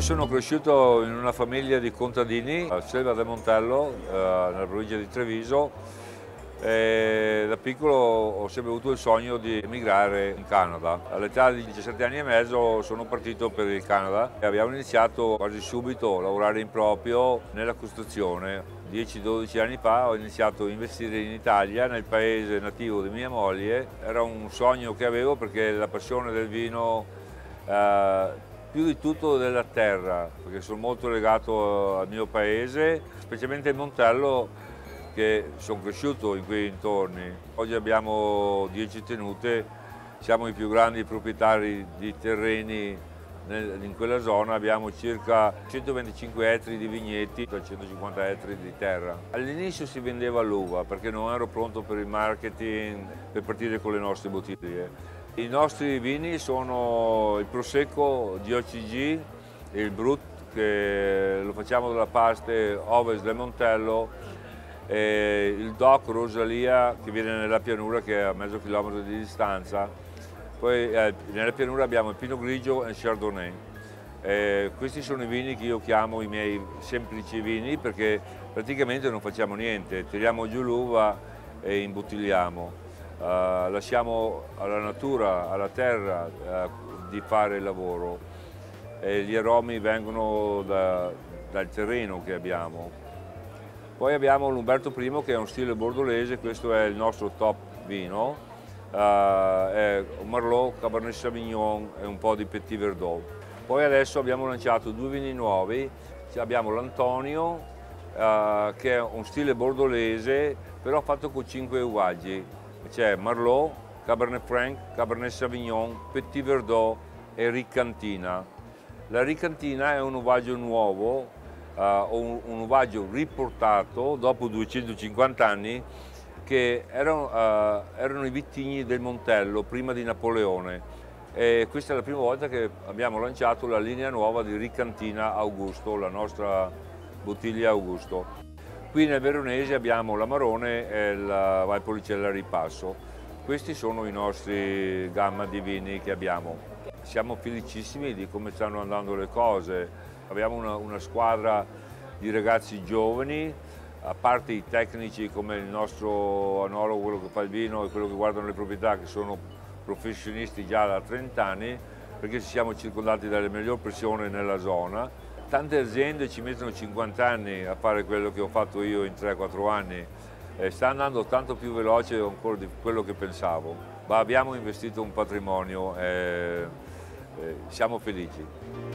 sono cresciuto in una famiglia di contadini a Selva del Montello, nella provincia di Treviso, e da piccolo ho sempre avuto il sogno di emigrare in Canada. All'età di 17 anni e mezzo sono partito per il Canada e abbiamo iniziato quasi subito a lavorare in proprio nella costruzione. 10-12 anni fa ho iniziato a investire in Italia, nel paese nativo di mia moglie. Era un sogno che avevo perché la passione del vino, più di tutto della terra, perché sono molto legato al mio paese, specialmente il Montello, che sono cresciuto in quei dintorni. Oggi abbiamo 10 tenute, siamo i più grandi proprietari di terreni in quella zona, abbiamo circa 125 ettari di vigneti e 150 ettari di terra. All'inizio si vendeva l'uva perché non ero pronto per il marketing, per partire con le nostre bottiglie. I nostri vini sono il Prosecco di OCG e il Brut, che lo facciamo dalla parte ovest del Montello, e il DOC Rosalia, che viene nella pianura, che è a mezzo chilometro di distanza. Poi nella pianura abbiamo il Pinot Grigio e il Chardonnay. Questi sono i vini che io chiamo i miei semplici vini, perché praticamente non facciamo niente, tiriamo giù l'uva e imbottigliamo. Lasciamo alla natura, alla terra di fare il lavoro, e gli aromi vengono dal terreno che abbiamo. Poi abbiamo l'Umberto I, che è un stile bordolese, questo è il nostro top vino, è un Merlot, Cabernet Sauvignon e un po' di Petit Verdot. Poi adesso abbiamo lanciato due vini nuovi, abbiamo l'Antonio, che è un stile bordolese però fatto con 5 uvaggi. C'è Merlot, Cabernet Franc, Cabernet Sauvignon, Petit Verdot e Ricantina. La Ricantina è un uvaggio nuovo, un uvaggio riportato dopo 250 anni, che erano i vitigni del Montello prima di Napoleone. E questa è la prima volta che abbiamo lanciato la linea nuova di Ricantina Augusto, la nostra bottiglia Augusto. Qui nel Veronese abbiamo l'Amarone e la Valpolicella Ripasso. Questi sono i nostri gamma di vini che abbiamo. Siamo felicissimi di come stanno andando le cose. Abbiamo una squadra di ragazzi giovani, a parte i tecnici come il nostro enologo, quello che fa il vino, e quello che guardano le proprietà, che sono professionisti già da 30 anni, perché siamo circondati dalle migliori persone nella zona. Tante aziende ci mettono 50 anni a fare quello che ho fatto io in 3-4 anni. Sta andando tanto più veloce ancora di quello che pensavo, ma abbiamo investito un patrimonio e siamo felici.